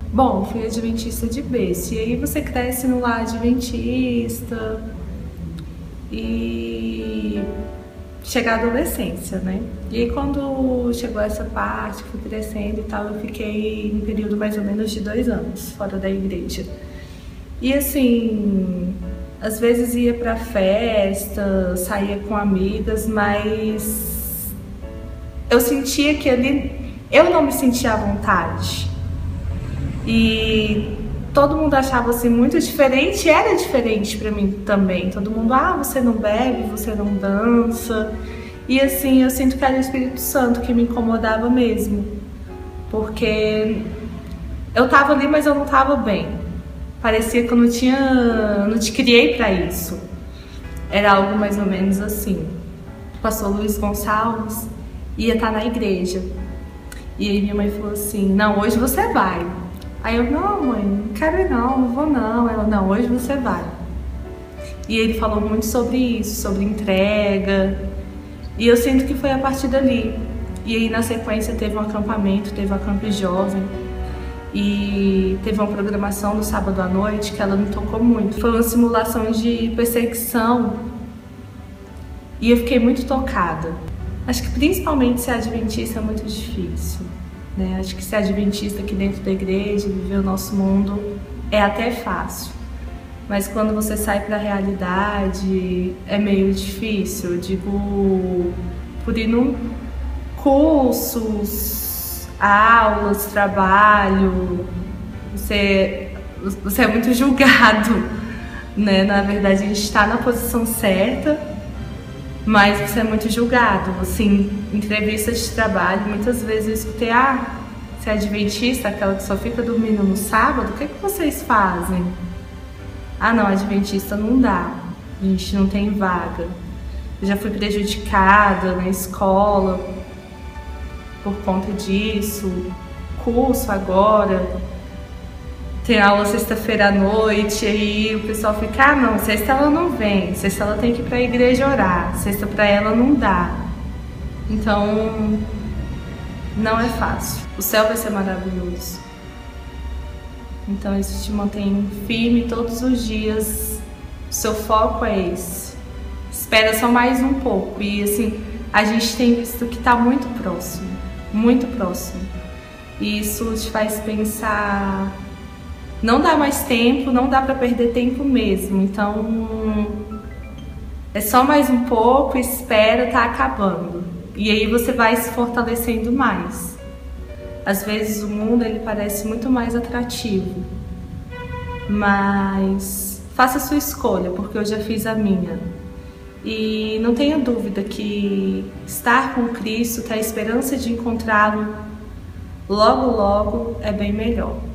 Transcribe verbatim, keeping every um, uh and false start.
Bom, fui adventista de berço. E aí você cresce no lar adventista e chega a adolescência, né? E aí quando chegou essa parte, fui crescendo e tal, eu fiquei um período mais ou menos de dois anos fora da igreja. E assim, às vezes ia pra festa, saía com amigas, mas eu sentia que ali eu não me sentia à vontade. E todo mundo achava assim muito diferente, e era diferente pra mim também. Todo mundo, ah, você não bebe, você não dança. E assim, eu sinto que era o Espírito Santo que me incomodava mesmo. Porque eu tava ali, mas eu não tava bem. Parecia que eu não tinha, não te criei pra isso. Era algo mais ou menos assim. O pastor Luiz Gonçalves ia estar na igreja. E aí minha mãe falou assim, não, hoje você vai. Aí eu, não mãe, não quero ir não, não vou não. Ela, não, hoje você vai. E ele falou muito sobre isso, sobre entrega. E eu sinto que foi a partir dali. E aí na sequência teve um acampamento, teve um acampe jovem. E teve uma programação no sábado à noite que ela me tocou muito. Foi uma simulação de perseguição. E eu fiquei muito tocada. Acho que principalmente ser adventista é muito difícil. Né? Acho que ser adventista aqui dentro da igreja, viver o nosso mundo, é até fácil. Mas quando você sai para a realidade, é meio difícil. Eu digo, por ir num cursos, aulas, trabalho, você, você é muito julgado. Né? Na verdade, a gente está na posição certa, mas você é muito julgado. Assim, entrevistas de trabalho, muitas vezes eu escutei, ah, você é adventista, aquela que só fica dormindo no sábado, o que é que vocês fazem? Ah não, adventista não dá, a gente não tem vaga. Eu já fui prejudicada na escola por conta disso, curso agora, tem aula sexta-feira à noite, aí o pessoal fica, ah não, sexta ela não vem, sexta ela tem que ir pra igreja orar, sexta pra ela não dá. Então, não é fácil. O céu vai ser maravilhoso. Então isso te mantém firme todos os dias, o seu foco é esse. Espera só mais um pouco e assim, a gente tem visto que tá muito próximo, muito próximo. E isso te faz pensar, não dá mais tempo, não dá pra perder tempo mesmo. Então, é só mais um pouco, espera, tá acabando. E aí você vai se fortalecendo mais. Às vezes o mundo ele parece muito mais atrativo, mas faça a sua escolha, porque eu já fiz a minha. E não tenha dúvida que estar com Cristo, ter a esperança de encontrá-lo logo logo é bem melhor.